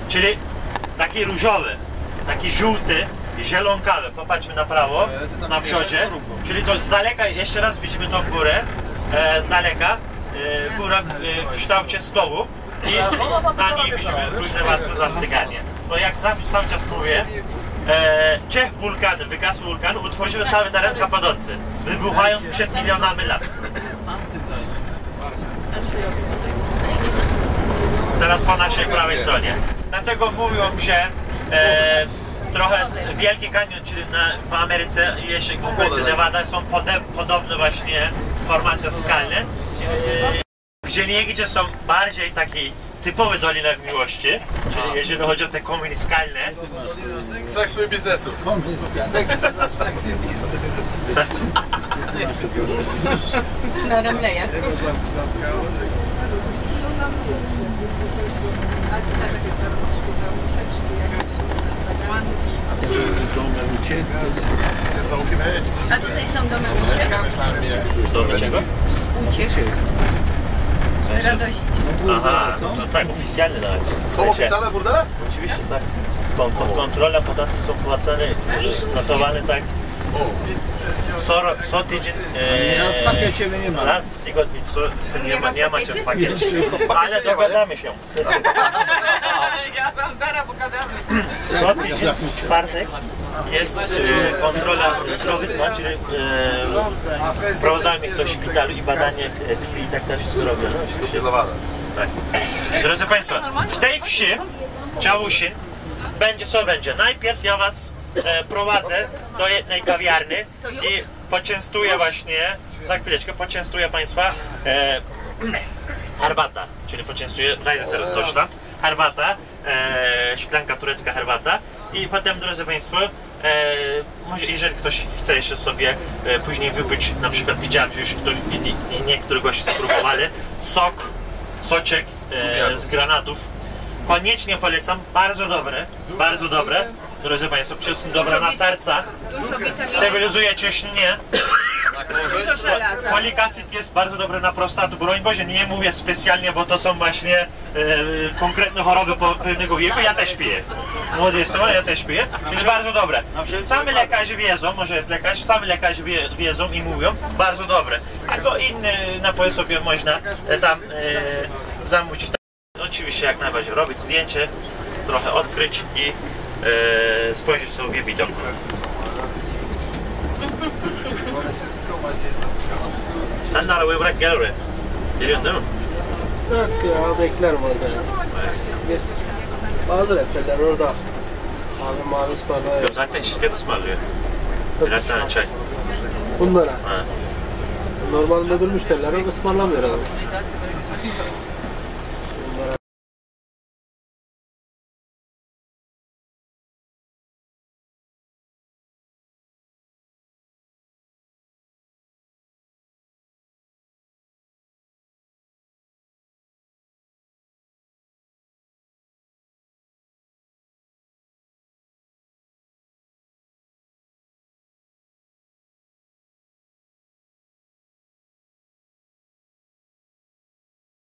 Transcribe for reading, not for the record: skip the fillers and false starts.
czyli taki różowy, taki żółty i zielonkawy. Popatrzmy na prawo, na przodzie, czyli to z daleka, jeszcze raz widzimy tą górę, z daleka, góra w kształcie stołu i na niej widzimy różne warstwy zastygania. No jak zawsze cały czas mówię, Czech wulkany, wygasły wulkany, utworzyły cały teren Kapadocy, wybuchając przed milionami lat. Teraz po naszej prawej stronie. Dlatego mówią, że trochę Wielki Kanion, czyli w Ameryce, jeszcze w okolicy Nevada, są podobne właśnie formacje skalne, gdzie niegdzie są bardziej taki typowy Dolinek Miłości, czyli jeżeli chodzi o te kominy skalne. Seksu i biznesu. Seksu i biznesu. Na Remlejach. A tutaj takie garnuszki, jakieś A tutaj są domy uciech? Domy czego? Uciech. Radości. Aha, to tak, oficjalne nawet. Są oficjalne burdele? Oczywiście, tak. Pod kontrolą podatki są płacone, notowane tak. Co tydzień, w pakiecie nie ma. raz w tygodniu, nie macie w pakiecie, ale dogadamy się. Ja tam dara pogadamy się. Co tydzień, w czwartek jest kontrola zdrowotna, czyli prowadzamy do szpitalu i badanie krwi i tak dalej, wszystko robione. Tak. Drodzy Państwo, w tej wsi, Czałusin, będzie co będzie. Najpierw ja Was prowadzę do jednej kawiarni i poczęstuję właśnie, za chwileczkę poczęstuję Państwa herbata, czyli poczęstuję Reise roztoczna, herbata, szklanka turecka herbata i potem, drodzy Państwo, może jeżeli ktoś chce jeszcze sobie później wypić, na przykład widziałem, że już niektórzy goście spróbowali, soczek z granatów, koniecznie polecam, bardzo dobre, drodzy Państwo, przede wszystkim dobre na serca, stabilizuje ciśnienie. Folic acid jest bardzo dobry na prostatę, broń Boże, nie mówię specjalnie, bo to są właśnie konkretne choroby pewnego wieku, ja też piję. Młody jestem, ale ja też piję, jest bardzo dobre. Sami lekarze wiedzą, może jest lekarz, sami lekarze wiedzą i mówią, bardzo dobre. Albo inne napoje sobie można tam zamówić. Oczywiście jak najbardziej robić zdjęcie, trochę odkryć i spojrzeć sobie w widok. Sen när vi räcker det? Det är ju inte. Ja beklerim orada ya. Bazı rehberler orada. Abi mavi ısmarlıyor. Jag zaten şirket ısmarlıyor. Birer tane çay. Bunlara. Ha. Normal müdür müşterileri ısmarlamıyor abi.